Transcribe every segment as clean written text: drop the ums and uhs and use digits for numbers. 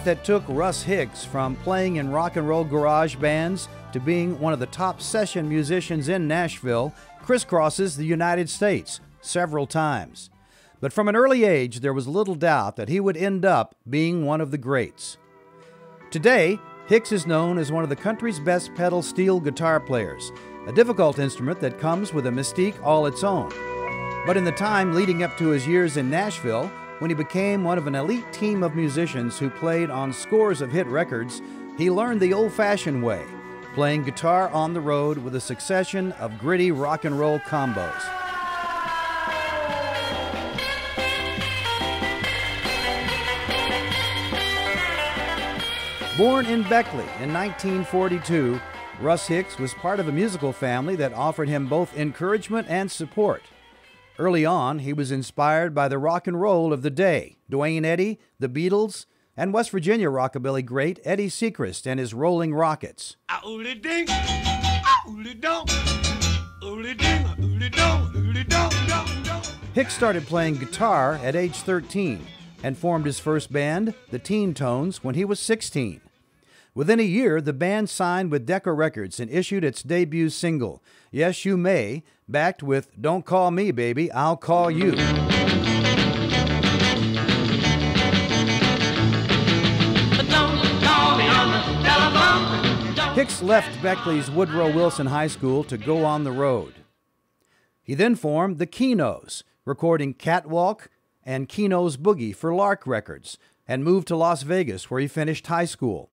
that took Russ Hicks from playing in rock and roll garage bands to being one of the top session musicians in Nashville crisscrosses the United States several times. But from an early age, there was little doubt that he would end up being one of the greats. Today, Hicks is known as one of the country's best pedal steel guitar players, a difficult instrument that comes with a mystique all its own. But in the time leading up to his years in Nashville, when he became one of an elite team of musicians who played on scores of hit records, he learned the old-fashioned way, playing guitar on the road with a succession of gritty rock and roll combos. Born in Beckley in 1942, Russ Hicks was part of a musical family that offered him both encouragement and support. Early on, he was inspired by the rock and roll of the day, Duane Eddy, the Beatles, and West Virginia rockabilly great Eddie Sechrist and his Rolling Rockets. Hicks started playing guitar at age 13 and formed his first band, the Teen Tones, when he was 16. Within a year, the band signed with Decca Records and issued its debut single, Yes You May, backed with Don't Call Me Baby, I'll Call You. Hicks left Beckley's Woodrow Wilson High School to go on the road. He then formed the Kenos, recording Catwalk and Keno's Boogie for Lark Records, and moved to Las Vegas, where he finished high school.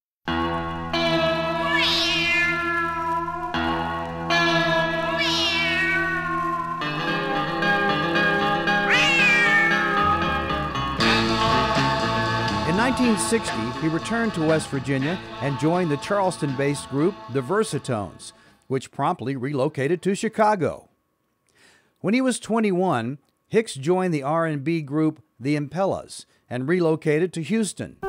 In 1960, he returned to West Virginia and joined the Charleston-based group, the Versatones, which promptly relocated to Chicago. When he was 21, Hicks joined the R&B group, the Impellas, and relocated to Houston.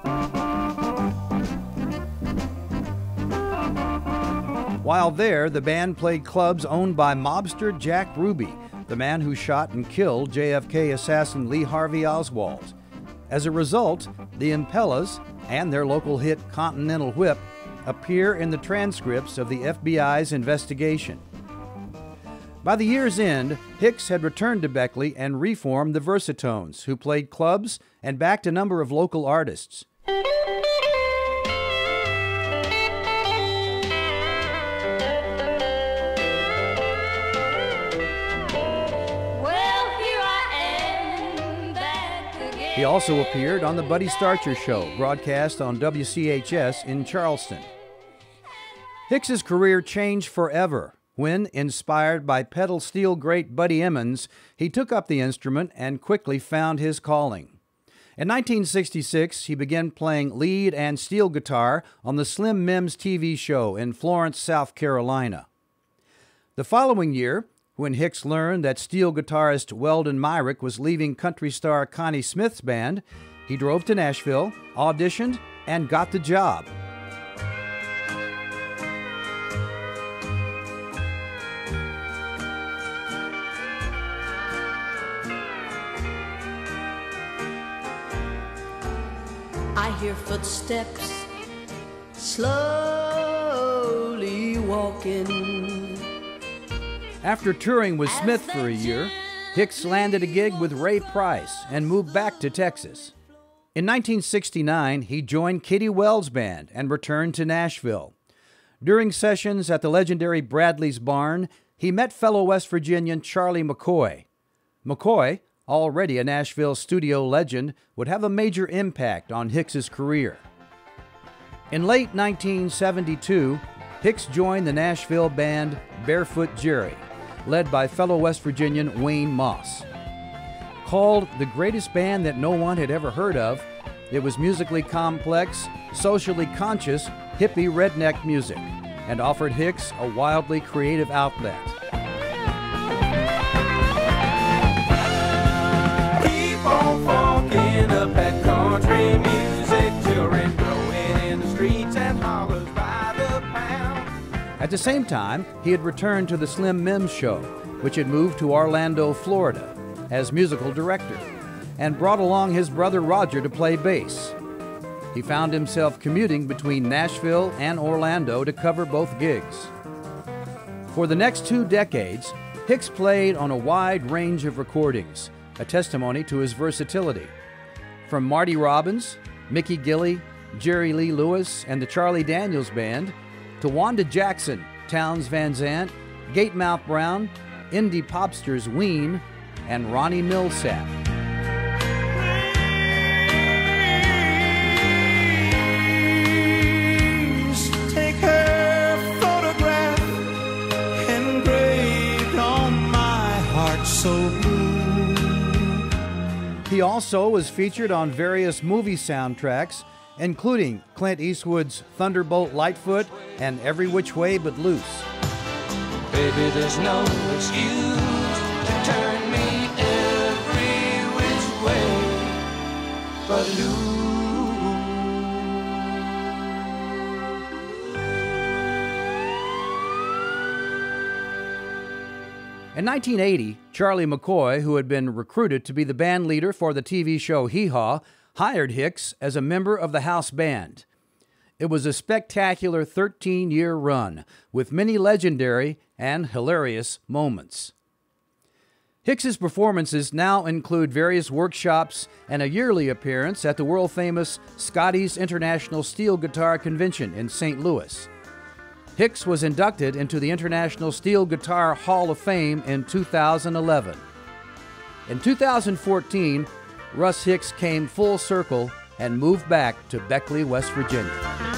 While there, the band played clubs owned by mobster Jack Ruby, the man who shot and killed JFK assassin Lee Harvey Oswald. As a result, the Impellas and their local hit Continental Whip appear in the transcripts of the FBI's investigation. By the year's end, Hicks had returned to Beckley and reformed the Versatones, who played clubs and backed a number of local artists. He also appeared on The Buddy Starcher Show, broadcast on WCHS in Charleston. Hicks's career changed forever when, inspired by pedal steel great Buddy Emmons, he took up the instrument and quickly found his calling. In 1966, he began playing lead and steel guitar on the Slim Mims TV show in Florence, South Carolina. The following year, when Hicks learned that steel guitarist Weldon Myrick was leaving country star Connie Smith's band, he drove to Nashville, auditioned, and got the job. I hear footsteps slowly walking. After touring with Smith for a year, Hicks landed a gig with Ray Price and moved back to Texas. In 1969, he joined Kitty Wells' band and returned to Nashville. During sessions at the legendary Bradley's Barn, he met fellow West Virginian Charlie McCoy. McCoy, already a Nashville studio legend, would have a major impact on Hicks's career. In late 1972, Hicks joined the Nashville band Barefoot Jerry, led by fellow West Virginian Wayne Moss. Called the greatest band that no one had ever heard of, it was musically complex, socially conscious, hippie redneck music, and offered Hicks a wildly creative outlet. Keep on funkin' up that country music, children growing in the streets and hollers by the pound. At the same time, he had returned to the Slim Mims Show, which had moved to Orlando, Florida, as musical director, and brought along his brother Roger to play bass. he found himself commuting between Nashville and Orlando to cover both gigs. For the next 2 decades, Hicks played on a wide range of recordings, a testimony to his versatility. From Marty Robbins, Mickey Gilley, Jerry Lee Lewis, and the Charlie Daniels Band, to Wanda Jackson, Townes Van Zandt, Gatemouth Brown, indie popsters Ween, and Ronnie Millsap. Take her photograph engraved on my heart so blue. He also was featured on various movie soundtracks, including Clint Eastwood's Thunderbolt Lightfoot and Every Which Way But Loose. Baby, there's no excuse to turn me every which way but loose. In 1980, Charlie McCoy, who had been recruited to be the band leader for the TV show Hee Haw, hired Hicks as a member of the house band. It was a spectacular 13-year run, with many legendary and hilarious moments. Hicks's performances now include various workshops and a yearly appearance at the world-famous Scotty's International Steel Guitar Convention in St. Louis. Hicks was inducted into the International Steel Guitar Hall of Fame in 2011. In 2014, Russ Hicks came full circle and moved back to Beckley, West Virginia.